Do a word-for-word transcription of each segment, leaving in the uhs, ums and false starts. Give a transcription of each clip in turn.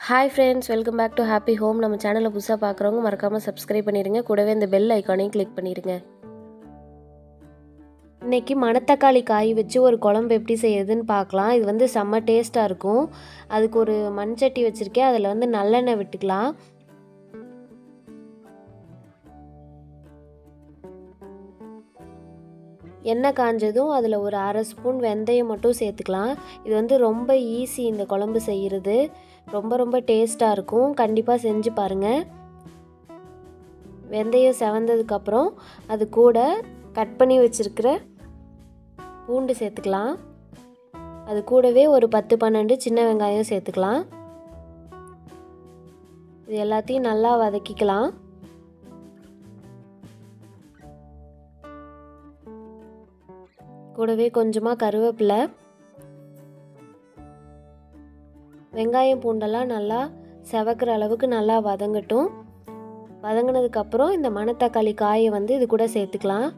Hi friends, welcome back to Happy Home. நம்ம சேனலை புதுசாக பார்க்குறவங்க மறக்காமல் சப்ஸ்கிரைப் பண்ணிடுங்க. கூடவே இந்த பெல் ஐக்கானையும் கிளிக் பண்ணிடுங்க. இன்றைக்கி மணத்தக்காளி காய் வச்சு ஒரு குழம்பு எப்படி செய்யுதுன்னு பார்க்கலாம். இது வந்து செம்ம டேஸ்ட்டாக இருக்கும். அதுக்கு ஒரு மண் சட்டி வச்சுருக்கேன். அதில் வந்து நல்லெண்ணெய் விட்டுக்கலாம். எண்ணெய் காஞ்சதும் அதில் ஒரு அரை ஸ்பூன் வெந்தயம் மட்டும் சேர்த்துக்கலாம். இது வந்து ரொம்ப ஈஸி இந்த குழம்பு செய்கிறது. ரொம்ப ரொம்ப டேஸ்ட்டாக இருக்கும். கண்டிப்பாக செஞ்சு பாருங்கள். வெந்தயம் செவந்ததுக்கப்புறம் அது கூட கட் பண்ணி வச்சுருக்கிற பூண்டு சேர்த்துக்கலாம். அது கூடவே ஒரு பத்து பன்னெண்டு சின்ன வெங்காயம் சேர்த்துக்கலாம். இது எல்லாத்தையும் நல்லா வதக்கிக்கலாம். கூடவே கொஞ்சமாக கருவேப்பிலை. வெங்காயம் பூண்டெல்லாம் நல்லா செவக்கிற அளவுக்கு நல்லா வதங்கட்டும். வதங்கினதுக்கப்புறம் இந்த மணத்தக்காளி காயை வந்து இது கூட சேர்த்துக்கலாம்.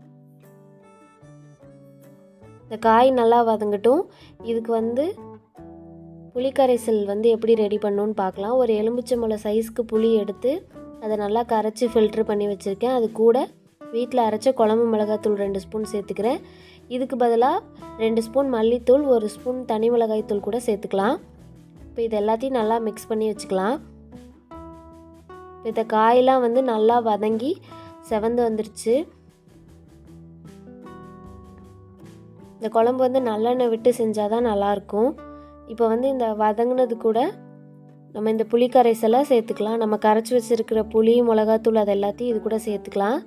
இந்த காய் நல்லா வதங்கட்டும். இதுக்கு வந்து புளிக்கரைசல் வந்து எப்படி ரெடி பண்ணணுன்னு பார்க்கலாம். ஒரு எலுமிச்சம்பழம் சைஸ்க்கு புளி எடுத்து அதை நல்லா கரைச்சி ஃபில்ட்ரு பண்ணி வச்சுருக்கேன். அது கூட வீட்டில் அரைச்ச குழம்பு மிளகாய்த்தூள் ரெண்டு ஸ்பூன் சேர்த்துக்கிறேன். இதுக்கு பதிலாக ரெண்டு ஸ்பூன் மல்லித்தூள், ஒரு ஸ்பூன் தனி மிளகாய்த்தூள் கூட சேர்த்துக்கலாம். இப்போ இது எல்லாத்தையும் நல்லா மிக்ஸ் பண்ணி வச்சுக்கலாம். இப்போ இந்த காயெல்லாம் வந்து நல்லா வதங்கி செவந்து வந்துருச்சு. இந்த குழம்பு வந்து நல்லெண்ணெய் விட்டு செஞ்சால் தான் நல்லாயிருக்கும். இப்போ வந்து இந்த வதங்கினது கூட நம்ம இந்த புளி கரைசலை சேர்த்துக்கலாம். நம்ம கரைச்சி வச்சுருக்கிற புளி, மிளகாத்தூள் அது எல்லாத்தையும் இது கூட சேர்த்துக்கலாம்.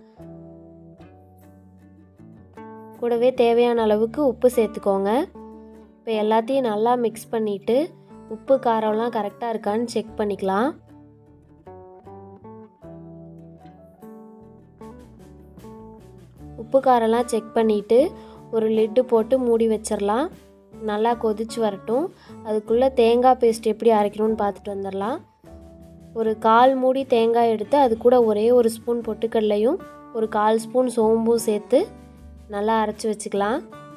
கூடவே தேவையான அளவுக்கு உப்பு சேர்த்துக்கோங்க. இப்போ எல்லாத்தையும் நல்லா மிக்ஸ் பண்ணிவிட்டு உப்பு காரம்லாம் கரெக்டாக இருக்கான்னு செக் பண்ணிக்கலாம். உப்பு காரம்லாம் செக் பண்ணிவிட்டு ஒரு லிட்டு போட்டு மூடி வச்சிடலாம். நல்லா கொதிச்சு வரட்டும். அதுக்குள்ளே தேங்காய் பேஸ்ட் எப்படி அரைக்கணும்னு பார்த்துட்டு வந்துடலாம். ஒரு கால் மூடி தேங்காய் எடுத்து அது கூட ஒரே ஒரு ஸ்பூன் பொட்டுக்கடலையும் ஒரு கால் ஸ்பூன் சோம்பும் சேர்த்து நல்லா அரைச்சி வச்சுக்கலாம்.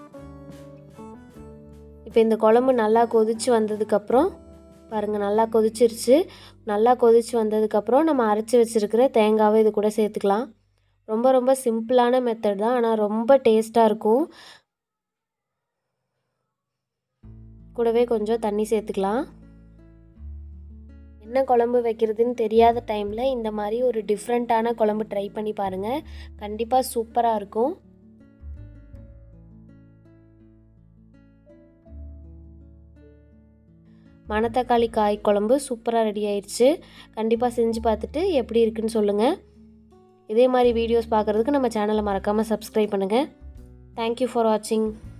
இப்போ இந்த குழம்பு நல்லா கொதிச்சு வந்ததுக்கப்புறம் பாருங்கள், நல்லா கொதிச்சிருச்சு. நல்லா கொதிச்சு வந்ததுக்கப்புறம் நம்ம அரைச்சி வச்சுருக்கிற தேங்காவை இது கூட சேர்த்துக்கலாம். ரொம்ப ரொம்ப சிம்பிளான மெத்தட் தான், ஆனால் ரொம்ப டேஸ்ட்டாக இருக்கும். கூடவே கொஞ்சம் தண்ணி சேர்த்துக்கலாம். என்ன குழம்பு வைக்கிறதுன்னு தெரியாத டைமில் இந்த மாதிரி ஒரு டிஃப்ரெண்ட்டான குழம்பு ட்ரை பண்ணி பாருங்கள். கண்டிப்பாக சூப்பராக இருக்கும். மணத்தக்காளி காய் குழம்பு சூப்பராக ரெடி ஆயிடுச்சு. கண்டிப்பாக செஞ்சு பார்த்துட்டு எப்படி இருக்குன்னு சொல்லுங்கள். இதே மாதிரி வீடியோஸ் பார்க்குறதுக்கு நம்ம சேனலை மறக்காமல் சப்ஸ்கிரைப் பண்ணுங்கள். தேங்க்யூ ஃபார் வாட்சிங்.